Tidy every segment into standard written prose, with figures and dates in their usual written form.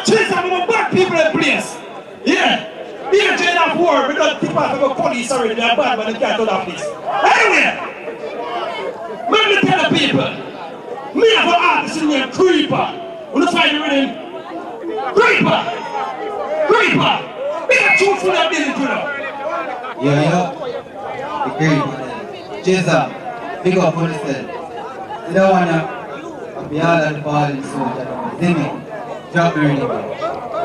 chase some of the bad people in place. Yeah. Here, chain of war, we don't tip off the police already. They're bad, but they can't do that police. Anyway, let me tell the people, me have an artist named Creeper. When you find the rhythm, Creeper! Creeper! Be a truth for that building to them. Yeah. The Creeper. Jizza, big up on yourself. You don't want to be all at the ball in the soldier. See me? Drop me anyway.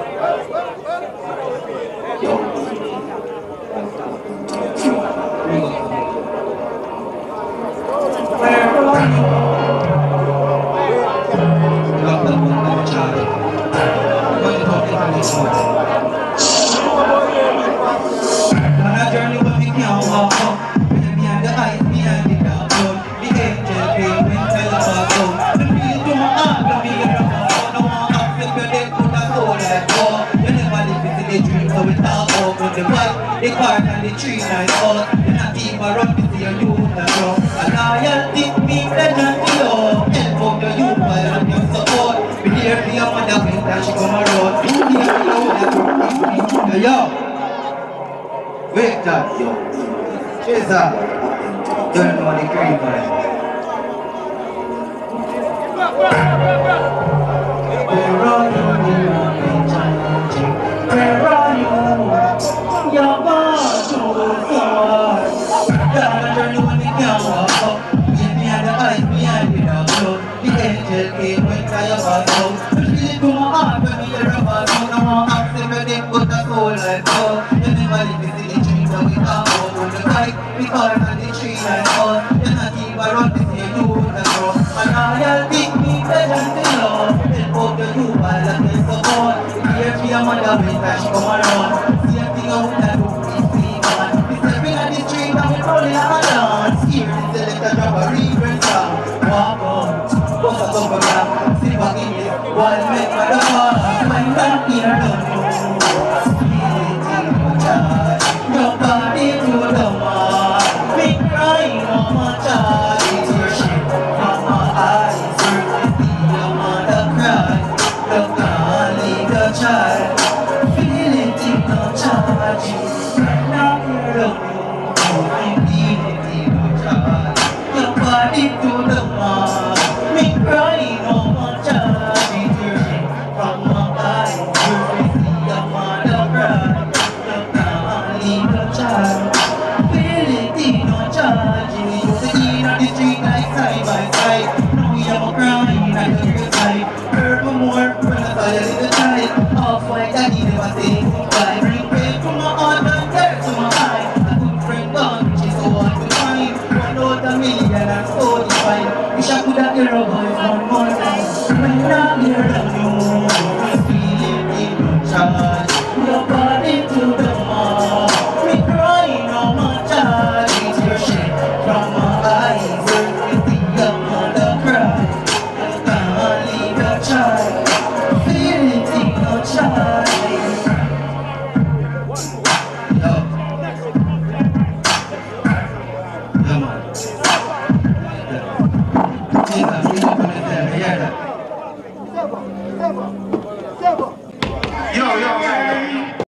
The park and the tree night all. Then I keep my run to see a youth and grow. A loyalty means legend to you. Help out the youth while I'm your support. Be here for your mother when that she come around. Be here for your mother. Yo, wake up, yo. Chesa, don't know the green man. Where are you? Where are you? Your boss to the floor. Down the journey when the can walk up. Give me the eyes behind the dog. The angel came when I was out. Feel it to my heart when we hear about you. No more accent when they put a soul like gold. You never live in the dream that we talk about. On the bike, we call on the tree like all. Then I keep a run to see you and grow. And loyalty means legend to love. Help out the youth while I can support. Be here for your mother when that she come around.